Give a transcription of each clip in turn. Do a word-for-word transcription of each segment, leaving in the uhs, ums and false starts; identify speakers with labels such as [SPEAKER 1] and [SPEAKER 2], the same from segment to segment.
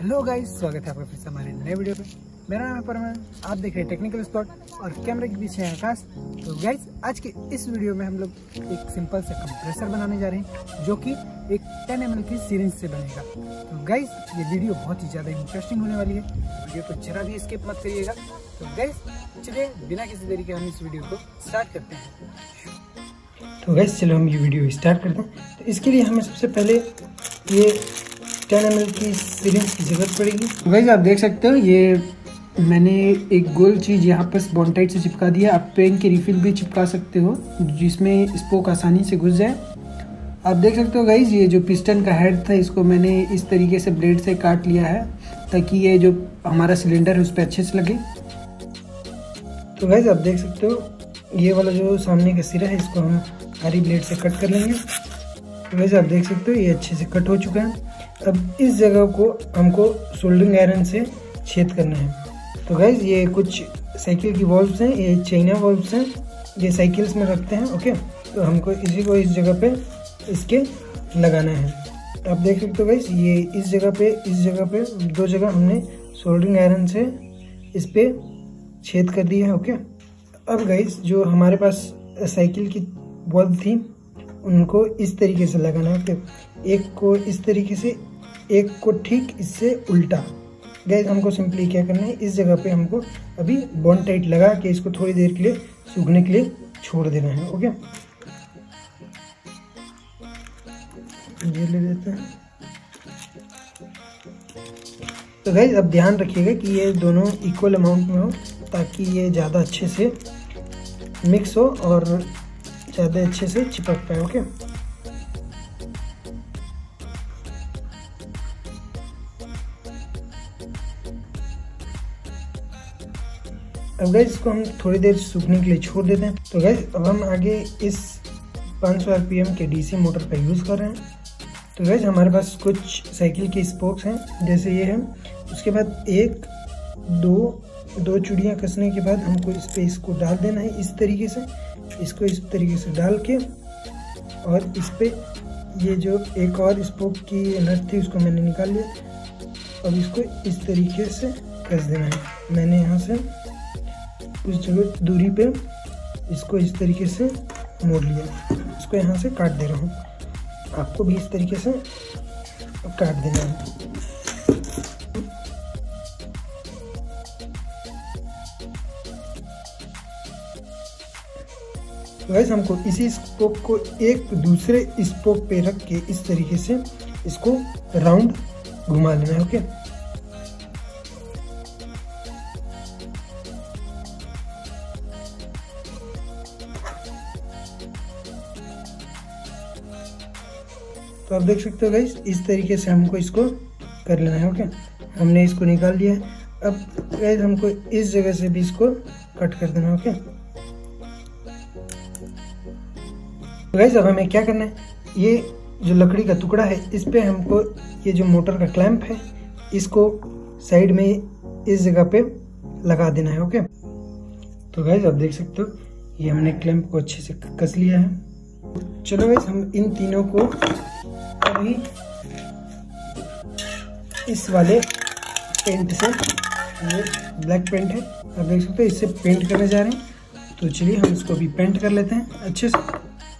[SPEAKER 1] Hello guys, स्वागत है आपका फिर से हमारे नए वीडियो पे। मेरा नाम है परमन, आप देख रहे हैं टेक्निकल स्पॉट और कैमरे के पीछे है आकाश। तो गाइस, आज के इस वीडियो में हम लोग एक सिंपल सा कंप्रेसर बनाने जा रहे हैं जो कि एक टेन एम एल की सीरीज से बनेगा। तो गाइस, ये वीडियो बहुत ही ज़्यादा इंटरेस्टिंग होने वाली है, वीडियो को जरा भी स्किप मत करिएगा। तो गाइस, चलिए बिना किसी देरी के हम इस वीडियो को स्टार्ट करते हैं। तो गाइस, चलो हम ये वीडियो स्टार्ट करते हैं। तो इसके लिए हमें सबसे पहले ये टेन एम एल की सीरीज की जरूरत पड़ेगी। तो गाइस, आप देख सकते हो ये मैंने एक गोल चीज़ यहाँ पर बॉन्टाइट से चिपका दिया। आप पेन की रिफिल भी चिपका सकते हो जिसमें स्पोक आसानी से घुस जाए। आप देख सकते हो गाइस, ये जो पिस्टन का हेड था इसको मैंने इस तरीके से ब्लेड से काट लिया है ताकि ये जो हमारा सिलेंडर है उस पर अच्छे से लगे। तो गाइस, आप देख सकते हो ये वाला जो सामने का सिरा है इसको हम हरी ब्लेड से कट कर लेंगे। तो गाइस, आप देख सकते हो ये अच्छे से कट हो चुका है। अब इस जगह को हमको सोल्डरिंग आयरन से छेद करना है। तो गाइस, ये कुछ साइकिल की वॉल्व्स हैं, ये चाइना वॉल्व्स हैं, ये साइकिल्स में रखते हैं। ओके, तो हमको इसी को इस जगह पे इसके लगाना है। आप देख सकते हो गाइस, ये इस जगह पे इस जगह पे दो जगह हमने सोल्डरिंग आयरन से इस पे छेद कर दिया है। ओके, अब गाइस, जो हमारे पास साइकिल की वॉल्व थी उनको इस तरीके से लगाना है। ओके, एक को इस तरीके से, एक को ठीक इससे उल्टा। गाइस, हमको सिंपली क्या करना है, इस जगह पे हमको अभी बॉन्ड टाइट लगा के इसको थोड़ी देर के लिए सूखने के लिए छोड़ देना है। ओके, ये ले लेते हैं। तो गाइस, अब ध्यान रखिएगा कि ये दोनों इक्वल अमाउंट में हो ताकि ये ज़्यादा अच्छे से मिक्स हो और ज़्यादा अच्छे से चिपक पाए। ओके, अब गाइस, इसको हम थोड़ी देर सूखने के लिए छोड़ देते हैं। तो गाइस, अब हम आगे इस पाँच सौ आर पी एम के डीसी मोटर का यूज़ कर रहे हैं। तो गाइस, हमारे पास कुछ साइकिल के स्पोक्स हैं, जैसे ये है। उसके बाद एक दो दो चूड़ियाँ कसने के बाद हमको इस पे इसको डाल देना है इस तरीके से। इसको इस तरीके से डाल के और इस पे ये जो एक और स्पोक की नट थी उसको मैंने निकाल लिया। अब इसको इस तरीके से कस देना है। मैंने यहाँ से उस जगह दूरी पे इसको इस तरीके से मोड़ लिया। इसको यहाँ से काट दे रहा हूँ, आपको भी इस तरीके से काट देना है। तो गाइस, हमको इसी स्पोक को एक दूसरे स्पोक पे रख के इस तरीके से इसको राउंड घुमा लेना है। ओके, तो आप देख सकते हो गाइस, इस तरीके से हमको इसको कर लेना है। ओके, हमने इसको निकाल लिया है। अब गाइस, हमको इस जगह से भी इसको कट कर देना है। ओके, तो गाइस, अब हमें क्या करना है, ये जो लकड़ी का टुकड़ा है इस पे हमको ये जो मोटर का क्लैंप है इसको साइड में इस जगह पे लगा देना है। ओके, तो गाइस, आप देख सकते हो ये हमने क्लैंप को अच्छे से कस लिया है। चलो गाइस, हम इन तीनों को अभी इस वाले पेंट से, ये ब्लैक पेंट है, आप देख सकते हो, इससे पेंट करने जा रहे हैं। तो चलिए हम इसको भी पेंट कर लेते हैं अच्छे से।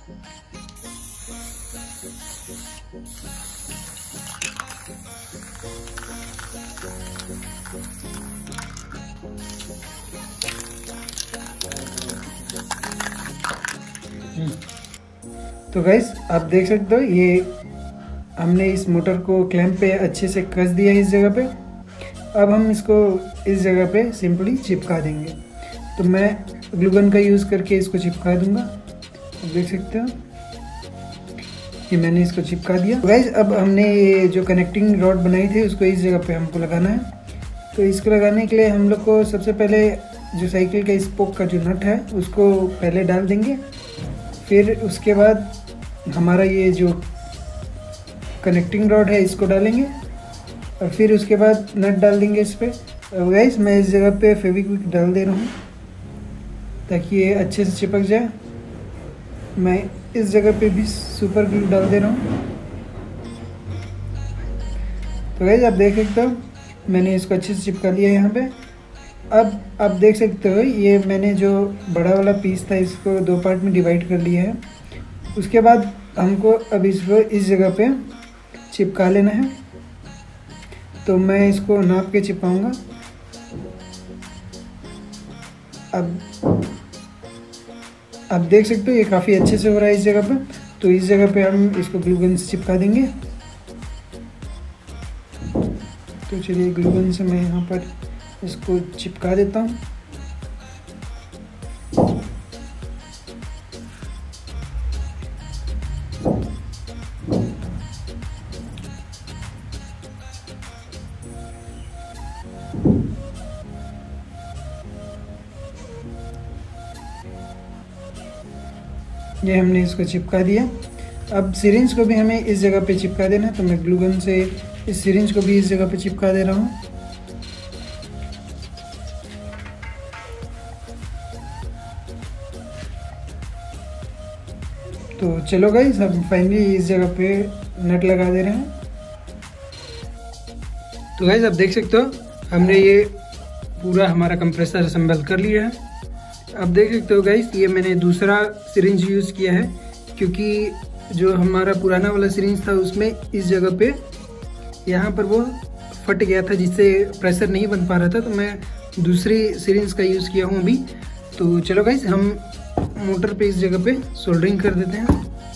[SPEAKER 1] तो गाइस, आप देख सकते हो ये हमने इस मोटर को क्लैंप पे अच्छे से कस दिया है इस जगह पे। अब हम इसको इस जगह पे सिंपली चिपका देंगे। तो मैं ग्लू गन का यूज़ करके इसको चिपका दूंगा। आप देख सकते हो कि मैंने इसको चिपका दिया। तो गाइस, अब हमने ये जो कनेक्टिंग रॉड बनाई थी उसको इस जगह पे हमको लगाना है। तो इसको लगाने के लिए हम लोग को सबसे पहले जो साइकिल का स्पोक का जो नट है उसको पहले डाल देंगे। फिर उसके बाद हमारा ये जो कनेक्टिंग रॉड है इसको डालेंगे और फिर उसके बाद नट डाल देंगे इस पर। गाइस, मैं इस जगह पे फेविक्विक डाल दे रहा हूँ ताकि ये अच्छे से चिपक जाए। मैं इस जगह पे भी सुपर ग्लू डाल दे रहा हूँ। तो गाइस, आप देख सकते हो मैंने इसको अच्छे से चिपका लिया है यहाँ पे। अब आप देख सकते हो ये मैंने जो बड़ा वाला पीस था इसको दो पार्ट में डिवाइड कर लिया है। उसके बाद हमको अब इसको इस जगह पे चिपका लेना है। तो मैं इसको नाप के चिपकाऊंगा। अब आप देख सकते हो ये काफ़ी अच्छे से हो रहा है इस जगह पे। तो इस जगह पे हम इसको ग्लू गन से चिपका देंगे। तो चलिए ग्लू गन से मैं यहाँ पर इसको चिपका देता हूँ। ये हमने इसको चिपका दिया। अब सिरिंज को भी हमें इस जगह पे चिपका देना है। तो मैं ग्लू गन से इस सिरिंज को भी इस जगह पे चिपका दे रहा हूँ। तो चलो गाइस, हम फाइनली इस जगह पे नट लगा दे रहे हैं। तो गाइस आप देख सकते हो हमने ये पूरा हमारा कंप्रेसर असेंबल कर लिया है। अब देख सकते हो गाइस ये मैंने दूसरा सिरिंज यूज़ किया है, क्योंकि जो हमारा पुराना वाला सिरिंज था उसमें इस जगह पे यहाँ पर वो फट गया था, जिससे प्रेशर नहीं बन पा रहा था। तो मैं दूसरी सिरिंज का यूज़ किया हूँ अभी। तो चलो गाइस हम मोटर पे इस जगह पे सोल्डरिंग कर देते हैं।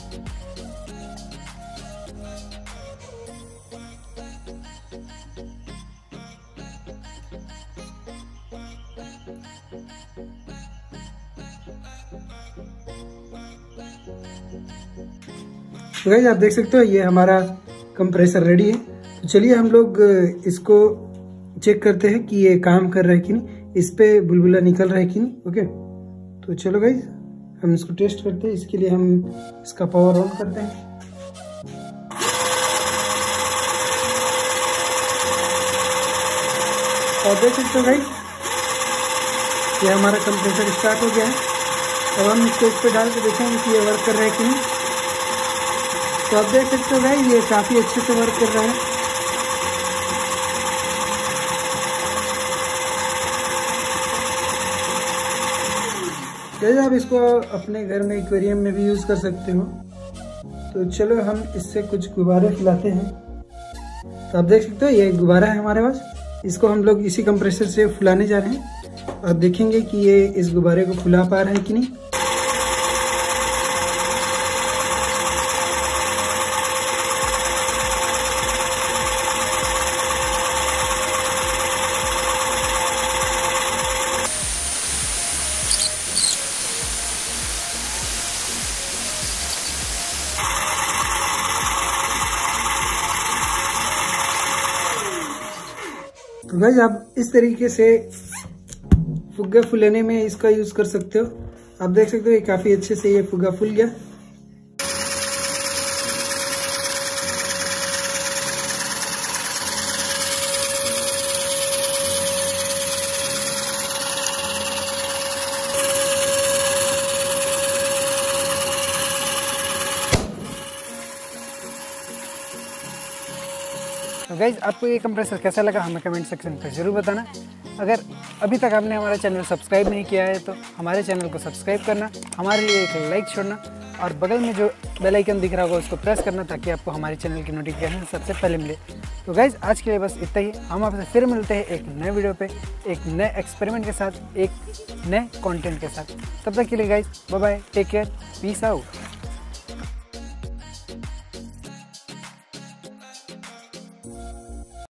[SPEAKER 1] तो गाइस आप देख सकते हो ये हमारा कंप्रेसर रेडी है। तो चलिए हम लोग इसको चेक करते हैं कि ये काम कर रहा है कि नहीं, इस पे बुलबुला निकल रहा है कि नहीं। ओके, तो चलो गाइस हम इसको टेस्ट करते हैं। इसके लिए हम इसका पावर ऑन करते हैं। और देख सकते हो गाइस ये हमारा कंप्रेसर स्टार्ट हो गया है। अब हम इसको इस पे डाल के देखेंगे कि ये वर्क कर रहा है कि नहीं। तो आप देख सकते हो भाई ये काफ़ी अच्छे से वर्क कर रहा है। जैसे आप इसको अपने घर में एक्वेरियम में भी यूज़ कर सकते हो। तो चलो हम इससे कुछ गुब्बारे फुलाते हैं। तो आप देख सकते हो ये गुब्बारा है हमारे पास। इसको हम लोग इसी कंप्रेसर से फुलाने जा रहे हैं और देखेंगे कि ये इस गुब्बारे को फुला पा रहा है कि नहीं। तो गाइस आप इस तरीके से फुग्गा फुलाने में इसका यूज कर सकते हो। आप देख सकते हो ये काफी अच्छे से ये फुग्गा फुल गया। तो गाइज आपको ये कंप्रेसर कैसा लगा हमें कमेंट सेक्शन पर ज़रूर बताना। अगर अभी तक आपने हमारा चैनल सब्सक्राइब नहीं किया है तो हमारे चैनल को सब्सक्राइब करना, हमारे लिए एक लाइक छोड़ना और बगल में जो बेल आइकन दिख रहा होगा उसको प्रेस करना ताकि आपको हमारे चैनल की नोटिफिकेशन सबसे पहले मिले। तो गाइज आज के लिए बस इतना ही। हम आपसे फिर मिलते हैं एक नए वीडियो पे, एक नए एक्सपेरिमेंट के साथ, एक नए कंटेंट के साथ। तब तक के लिए guys bye bye, take care, peace out.